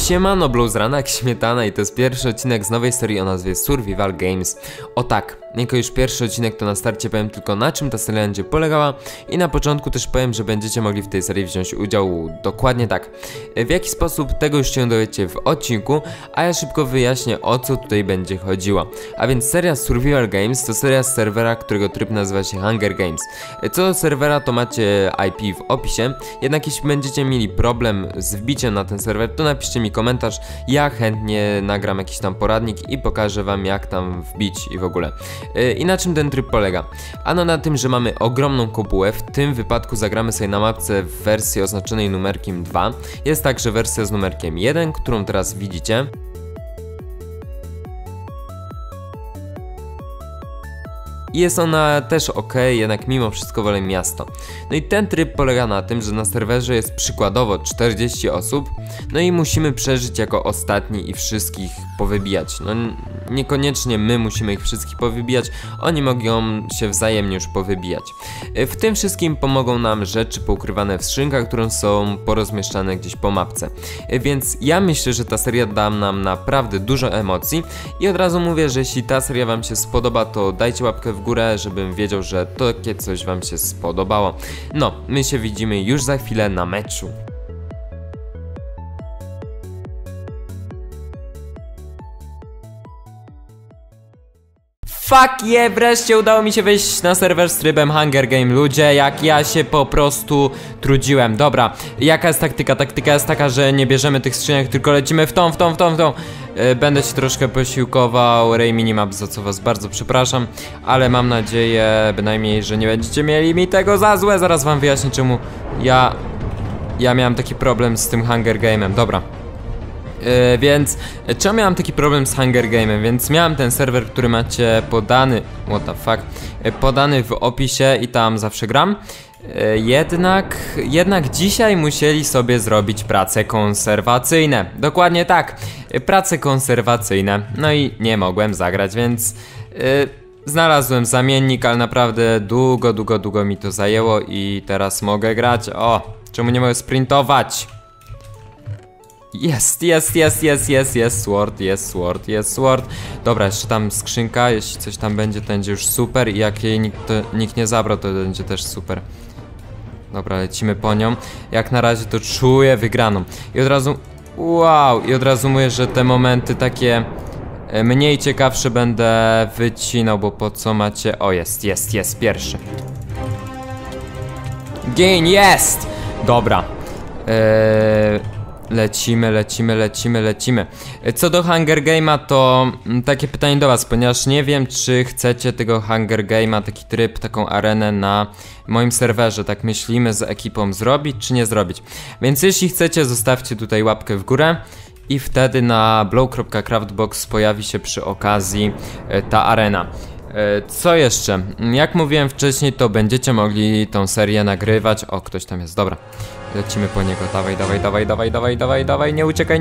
Siemano, Bluesranak, Śmietana i to jest pierwszy odcinek z nowej serii o nazwie Survival Games. O tak, jako już pierwszy odcinek to na starcie powiem tylko na czym ta seria będzie polegała i na początku też powiem, że będziecie mogli w tej serii wziąć udział dokładnie tak. W jaki sposób tego już się dowiecie w odcinku, a ja szybko wyjaśnię o co tutaj będzie chodziło. A więc seria Survival Games to seria z serwera, którego tryb nazywa się Hunger Games. Co do serwera to macie IP w opisie, jednak jeśli będziecie mieli problem z wbiciem na ten serwer, to napiszcie mi komentarz, ja chętnie nagram jakiś tam poradnik i pokażę wam jak tam wbić i w ogóle. I na czym ten tryb polega? Ano na tym, że mamy ogromną kopułę, w tym wypadku zagramy sobie na mapce w wersji oznaczonej numerkiem 2. Jest także wersja z numerkiem 1, którą teraz widzicie. Jest ona też ok, jednak mimo wszystko wolę miasto. No i ten tryb polega na tym, że na serwerze jest przykładowo 40 osób, no i musimy przeżyć jako ostatni i wszystkich powybijać. No niekoniecznie my musimy ich wszystkich powybijać, oni mogą się wzajemnie już powybijać. W tym wszystkim pomogą nam rzeczy poukrywane w skrzynkach, które są porozmieszczane gdzieś po mapce. Więc ja myślę, że ta seria da nam naprawdę dużo emocji i od razu mówię, że jeśli ta seria wam się spodoba, to dajcie łapkę w górę, żebym wiedział, że takie coś wam się spodobało. No, my się widzimy już za chwilę na meczu. Fuck yeah, wreszcie udało mi się wejść na serwer z trybem Hunger Game. Ludzie, jak ja się po prostu trudziłem. Dobra, jaka jest taktyka? Taktyka jest taka, że nie bierzemy tych skrzynek, tylko lecimy w tą. Będę się troszkę posiłkował, Ray Minimap, za co was bardzo przepraszam, ale mam nadzieję bynajmniej, że nie będziecie mieli mi tego za złe. Zaraz wam wyjaśnię, czemu ja miałem taki problem z tym Hunger Game'em. Dobra. Więc czemu miałem taki problem z Hunger Game'em? Więc miałem ten serwer, który macie podany, what the fuck, podany w opisie i tam zawsze gram. Jednak dzisiaj musieli sobie zrobić prace konserwacyjne. Dokładnie tak, prace konserwacyjne. No i nie mogłem zagrać, więc znalazłem zamiennik, ale naprawdę długo mi to zajęło i teraz mogę grać. O, czemu nie mogę sprintować? Jest sword. Dobra, jeszcze tam skrzynka, jeśli coś tam będzie, to będzie już super i jak jej nikt nie zabrał, to będzie też super. Dobra, lecimy po nią. Jak na razie to czuję wygraną. I od razu, wow, i od razu mówię, że te momenty takie mniej ciekawsze będę wycinał, bo po co macie... O, jest pierwszy. Gain, jest! Dobra. Lecimy. Co do Hunger Game'a, to takie pytanie do was, ponieważ nie wiem, czy chcecie tego Hunger Game'a, taki tryb, taką arenę na moim serwerze, tak myślimy z ekipą zrobić, czy nie zrobić. Więc jeśli chcecie, zostawcie tutaj łapkę w górę i wtedy na blow.craftbox pojawi się przy okazji ta arena. Co jeszcze? Jak mówiłem wcześniej, to będziecie mogli tą serię nagrywać. O, ktoś tam jest, dobra. Lecimy po niego, dawaj, nie uciekaj.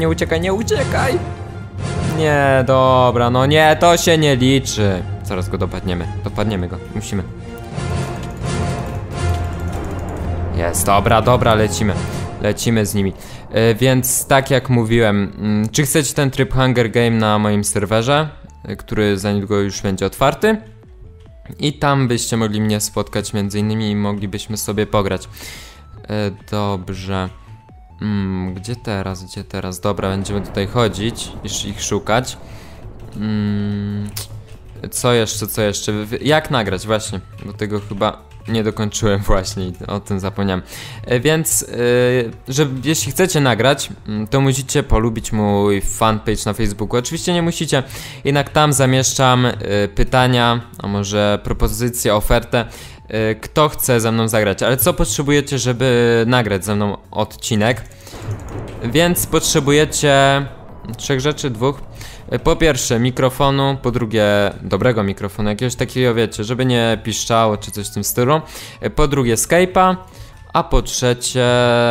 Nie, dobra, no nie, to się nie liczy. Zaraz go dopadniemy go, musimy. Jest, dobra, lecimy z nimi. Więc tak jak mówiłem, czy chcecie ten tryb Hunger Game na moim serwerze, który za niedługo już będzie otwarty? I tam byście mogli mnie spotkać między innymi i moglibyśmy sobie pograć. Dobrze. Gdzie teraz? Dobra, będziemy tutaj chodzić i ich szukać. Co jeszcze? Jak nagrać? Właśnie, do tego chyba nie dokończyłem właśnie, o tym zapomniałem. Więc, jeśli chcecie nagrać, to musicie polubić mój fanpage na Facebooku. Oczywiście nie musicie, jednak tam zamieszczam pytania, a może propozycje, ofertę, kto chce ze mną zagrać. Ale co potrzebujecie, żeby nagrać ze mną odcinek? Więc potrzebujecie 3 rzeczy, 2. Po pierwsze mikrofonu, po drugie dobrego mikrofonu, jakiegoś takiego, wiecie, żeby nie piszczało czy coś w tym stylu. Po drugie Skype'a, a po trzecie,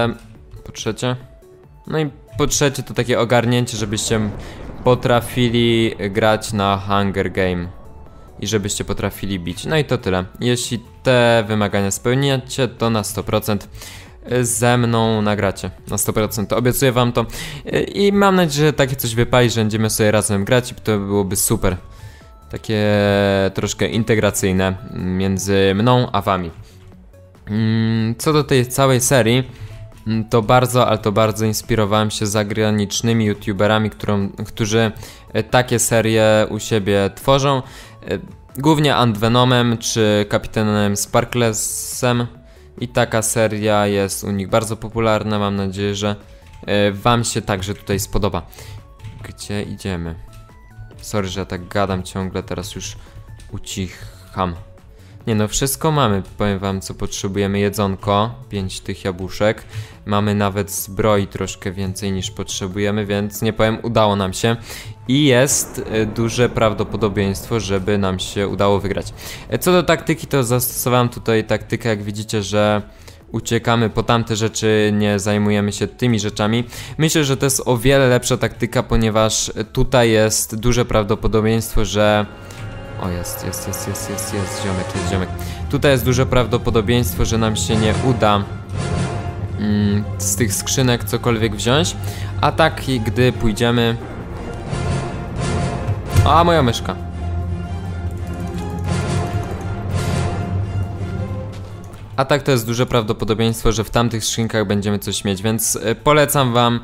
no i po trzecie to takie ogarnięcie, żebyście potrafili grać na Hunger Game i żebyście potrafili bić. No i to tyle. Jeśli te wymagania spełniacie, to na 100% ze mną nagracie na 100%, obiecuję wam to i mam nadzieję, że takie coś wypali, że będziemy sobie razem grać i to byłoby super. Takie troszkę integracyjne między mną a wami. Co do tej całej serii, to bardzo, ale to bardzo inspirowałem się zagranicznymi youtuberami, którzy takie serie u siebie tworzą. Głównie Antvenomem czy Kapitanem Sparklesem. I taka seria jest u nich bardzo popularna. Mam nadzieję, że wam się także tutaj spodoba. Gdzie idziemy? Sorry, że ja tak gadam ciągle, teraz już ucicham. Nie no, wszystko mamy, powiem wam co potrzebujemy. Jedzonko, 5 tych jabłuszek. Mamy nawet zbroi troszkę więcej niż potrzebujemy, więc nie powiem, udało nam się. I jest duże prawdopodobieństwo, żeby nam się udało wygrać. Co do taktyki, to zastosowałem tutaj taktykę, jak widzicie, że uciekamy po tamte rzeczy, nie zajmujemy się tymi rzeczami. Myślę, że to jest o wiele lepsza taktyka, ponieważ tutaj jest duże prawdopodobieństwo, że... O, jest ziomek. Tutaj jest duże prawdopodobieństwo, że nam się nie uda z tych skrzynek cokolwiek wziąć. A tak, gdy pójdziemy... A, moja myszka. A tak to jest duże prawdopodobieństwo, że w tamtych skrzynkach będziemy coś mieć, więc polecam wam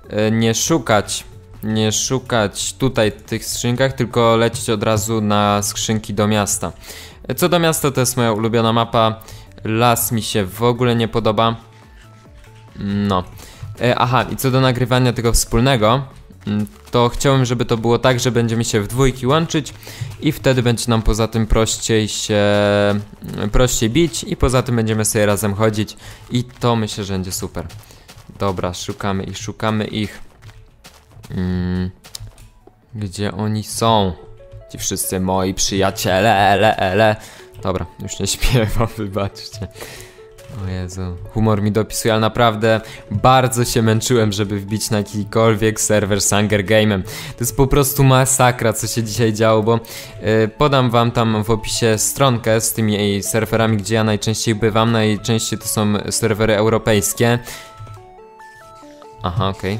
nie szukać tutaj w tych skrzynkach, tylko lecieć od razu na skrzynki do miasta. Co do miasta, to jest moja ulubiona mapa. Las mi się w ogóle nie podoba. No. Aha, i co do nagrywania tego wspólnego, to chciałbym, żeby to było tak, że będziemy się w dwójki łączyć i wtedy będzie nam poza tym prościej bić i poza tym będziemy sobie razem chodzić i to myślę, że będzie super. Dobra, szukamy ich. Gdzie oni są? Ci wszyscy moi przyjaciele, Dobra, już nie śpiewam, wybaczcie. O Jezu, humor mi dopisuje, ale naprawdę bardzo się męczyłem, żeby wbić na jakikolwiek serwer z Hunger Game'em. To jest po prostu masakra, co się dzisiaj działo, bo podam wam tam w opisie stronkę z tymi serwerami, gdzie ja najczęściej bywam. Najczęściej to są serwery europejskie. Aha, okej.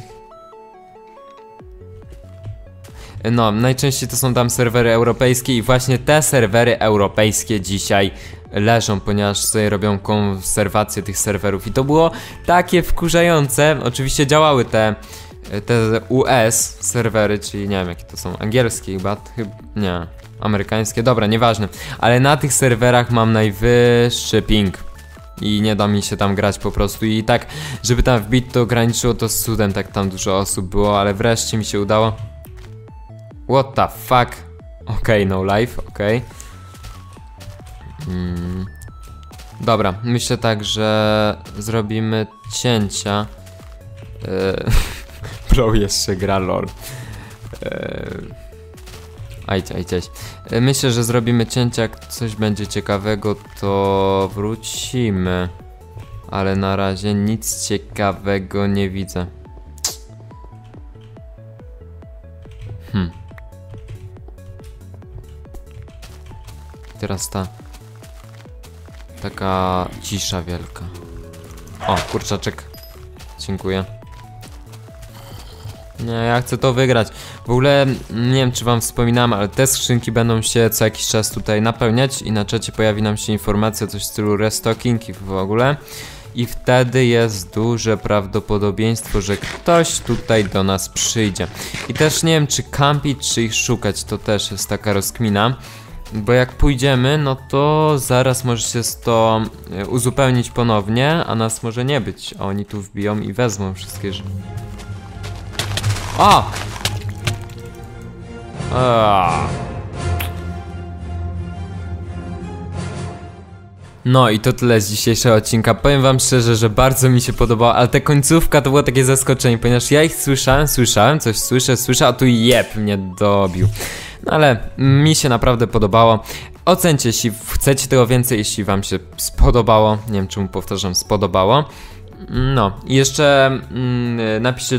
No, najczęściej to są tam serwery europejskie i właśnie te serwery europejskie dzisiaj leżą, ponieważ sobie robią konserwację tych serwerów i to było takie wkurzające. Oczywiście działały te US serwery, czyli nie wiem jakie to są, angielskie chyba, nie, amerykańskie, dobra, nieważne, ale na tych serwerach mam najwyższy ping i nie da mi się tam grać po prostu i tak, żeby tam wbić, to graniczyło to z cudem, tak tam dużo osób było, ale wreszcie mi się udało. What the fuck? Okej, no life, okej. Dobra, myślę tak, że zrobimy cięcia. Bro jeszcze gra lol. Cześć. Myślę, że zrobimy cięcia, jak coś będzie ciekawego, to wrócimy. Ale na razie nic ciekawego nie widzę. Teraz taka cisza wielka. O, kurczaczek. Dziękuję. Nie, ja chcę to wygrać. W ogóle nie wiem, czy wam wspominałem, ale te skrzynki będą się co jakiś czas tutaj napełniać i na czacie pojawi nam się informacja, coś w stylu restocking i w ogóle. I wtedy jest duże prawdopodobieństwo, że ktoś tutaj do nas przyjdzie. I też nie wiem, czy campić, czy ich szukać, to też jest taka rozkmina. Bo jak pójdziemy, no to zaraz może się to uzupełnić ponownie, a nas może nie być. A oni tu wbiją i wezmą wszystkie rzeczy. O! No i to tyle z dzisiejszego odcinka. Powiem wam szczerze, że bardzo mi się podobało, ale ta końcówka to było takie zaskoczenie, ponieważ ja ich słyszałem, coś słyszę, a tu jeb mnie dobił. No ale mi się naprawdę podobało. Ocencie, jeśli chcecie tego więcej, jeśli wam się spodobało. Nie wiem, czemu powtarzam, spodobało. No i jeszcze napiszcie,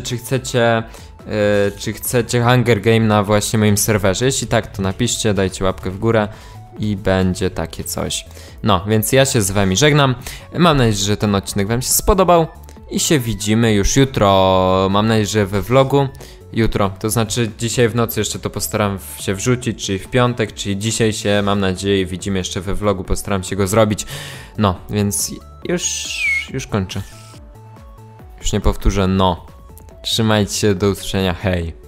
czy chcecie Hunger Game na właśnie moim serwerze. Jeśli tak, to napiszcie, dajcie łapkę w górę i będzie takie coś. No, więc ja się z wami żegnam. Mam nadzieję, że ten odcinek wam się spodobał i się widzimy już jutro. Mam nadzieję, że we vlogu. Jutro, to znaczy dzisiaj w nocy jeszcze to postaram się wrzucić, czyli w piątek, czyli dzisiaj się, mam nadzieję, widzimy jeszcze we vlogu, postaram się go zrobić. No, więc już kończę. Już nie powtórzę, no. Trzymajcie się, do usłyszenia, hej.